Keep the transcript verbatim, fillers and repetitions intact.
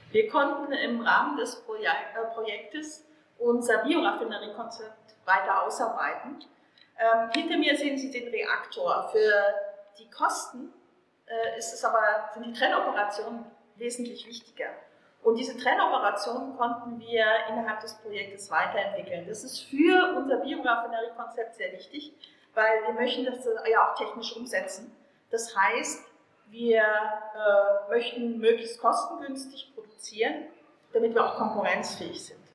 Wir konnten im Rahmen des Projektes unser Bioraffineriekonzept weiter ausarbeiten. Ähm, hinter mir sehen Sie den Reaktor. Für die Kosten äh, ist es aber, sind die Trennoperationen wesentlich wichtiger. Und diese Trennoperationen konnten wir innerhalb des Projektes weiterentwickeln. Das ist für unser Bioraffineriekonzept sehr wichtig, weil wir möchten das ja auch technisch umsetzen. Das heißt, wir äh, möchten möglichst kostengünstig produzieren, damit wir auch konkurrenzfähig sind.